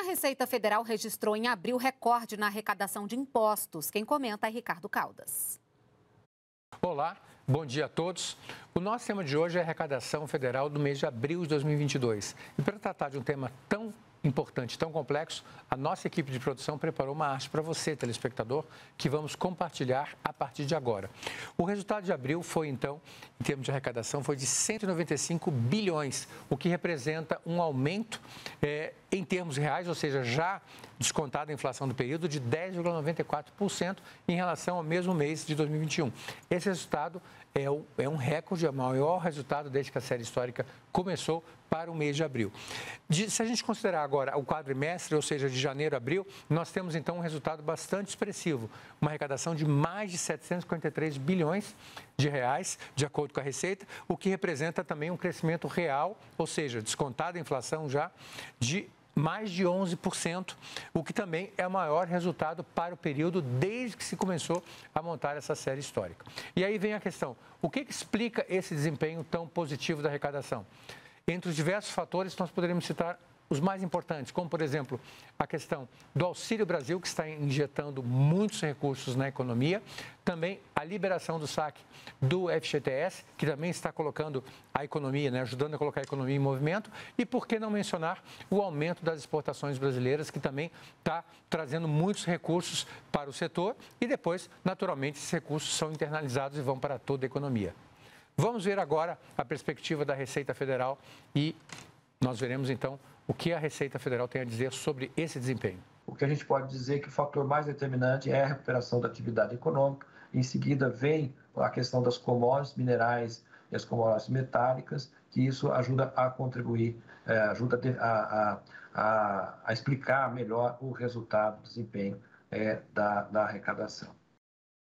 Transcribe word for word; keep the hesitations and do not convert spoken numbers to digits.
Receita Federal registrou em abril recorde na arrecadação de impostos. Quem comenta é Ricardo Caldas. Olá, bom dia a todos. O nosso tema de hoje é a arrecadação federal do mês de abril de dois mil e vinte e dois. E para tratar de um tema tão importante, tão complexo, a nossa equipe de produção preparou uma arte para você, telespectador, que vamos compartilhar a partir de agora. O resultado de abril foi, então, em termos de arrecadação, foi de cento e noventa e cinco bilhões, o que representa um aumento é, em termos reais, ou seja, já descontada a inflação do período, de dez vírgula noventa e quatro por cento em relação ao mesmo mês de dois mil e vinte e um. Esse resultado é, o, é um recorde, é o maior resultado desde que a série histórica começou para o mês de abril. De, se a gente considerar agora o quadrimestre, ou seja, de janeiro a abril, nós temos então um resultado bastante expressivo, uma arrecadação de mais de setecentos e cinquenta e três bilhões de reais, de acordo com a Receita, o que representa também um crescimento real, ou seja, descontada a inflação já, de mais de onze por cento, o que também é o maior resultado para o período desde que se começou a montar essa série histórica. E aí vem a questão, o que explica esse desempenho tão positivo da arrecadação? Entre os diversos fatores, nós poderíamos citar os mais importantes, como, por exemplo, a questão do Auxílio Brasil, que está injetando muitos recursos na economia, também a liberação do saque do F G T S, que também está colocando a economia, né, ajudando a colocar a economia em movimento, e por que não mencionar o aumento das exportações brasileiras, que também está trazendo muitos recursos para o setor, e depois, naturalmente, esses recursos são internalizados e vão para toda a economia. Vamos ver agora a perspectiva da Receita Federal e nós veremos, então, o que a Receita Federal tem a dizer sobre esse desempenho. O que a gente pode dizer é que o fator mais determinante é a recuperação da atividade econômica. Em seguida, vem a questão das commodities minerais e as commodities metálicas, que isso ajuda a contribuir, ajuda a, a, a explicar melhor o resultado, o desempenho é, da, da arrecadação.